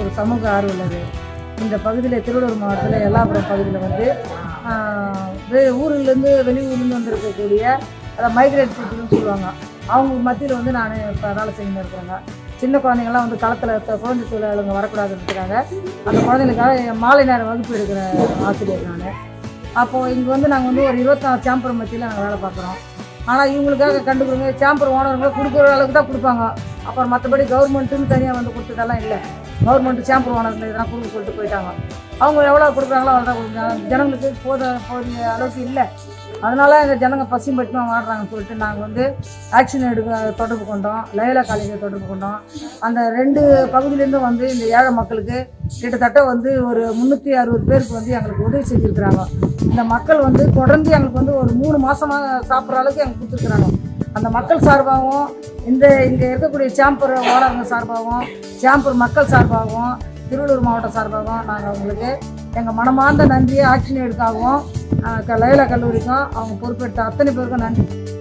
ஒரு சமூக ஆர்வலர். இந்த பகுதியில் திருவள்ளூர் மாவட்டத்தில் எல்லாபுரம் பகுதியில் வந்து ஊர்லேருந்து வெளியூர்லேருந்து வந்திருக்கக்கூடிய அதை மைக்ரேட் பீப்புள்னு சொல்லுவாங்க. அவங்க மத்தியில் வந்து நான் இப்போ வேலை செஞ்சுன்னு இருக்கிறேங்க. சின்ன குழந்தைங்கள்லாம் வந்து களத்தில் குழந்தை தொழிலாளர்கள் வரக்கூடாதுன்றதுக்காக அந்த குழந்தைங்களுக்காக மாலை நேரம் வகுப்பு எடுக்கிற ஆசிரியர் நான். அப்போது இங்கே வந்து நாங்கள் வந்து ஒரு 24 சேம்பர் மத்தியில் நாங்கள் வேலை பார்க்குறோம். ஆனால் இவங்களுக்காக கண்டுபிடிங்க சேம்பர் ஓனருங்களை கொடுக்குற அளவுக்கு தான் கொடுப்பாங்க. அப்புறம் மற்றபடி கவர்மெண்ட்டுன்னு தனியாக வந்து கொடுத்ததெல்லாம் இல்லை. கவர்மெண்ட்டு சேம்பர் ஓனருங்களை இதெல்லாம் கொடுக்க சொல்லிட்டு போயிட்டாங்க. அவங்க எவ்வளோ கொடுக்குறாங்களோ அவ்வளோ தான் கொடுக்குறாங்க. ஜனங்களுக்கு போதிய அளவுக்கு இல்லை. அதனால இந்த ஜனங்க பசி மட்டும் வாடுறாங்கன்னு சொல்லிட்டு நாங்கள் வந்து ஆக்ஷன் தொடர்பு கொண்டோம். லயோலா காலேஜில் தொடர்பு கொண்டோம். அந்த 2 பகுதியிலேருந்து வந்து இந்த ஏழை மக்களுக்கு கிட்டத்தட்ட வந்து ஒரு 360 பேருக்கு வந்து எங்களுக்கு உதவி செஞ்சுருக்குறாங்க. இந்த மக்கள் வந்து தொடர்ந்து எங்களுக்கு வந்து ஒரு 3 மாதமாக சாப்பிட்ற அளவுக்கு எங்களுக்கு கொடுத்துருக்குறாங்க. அந்த மக்கள் சார்பாகவும் இங்கே இருக்கக்கூடிய சேம்பர் ஓனருங்க சார்பாகவும் சேம்பர் மக்கள் சார்பாகவும் திருவள்ளூர் மாவட்டம் சார்பாகவும் நாங்கள் அவங்களுக்கு எங்கள் மனமார்ந்த நன்றியை ஆக்ஷன் எடுக்காகவும் லயோலா கல்லூரிக்கும் அவங்க பொறுப்பேற்ற அத்தனை பேருக்கும் நன்றி.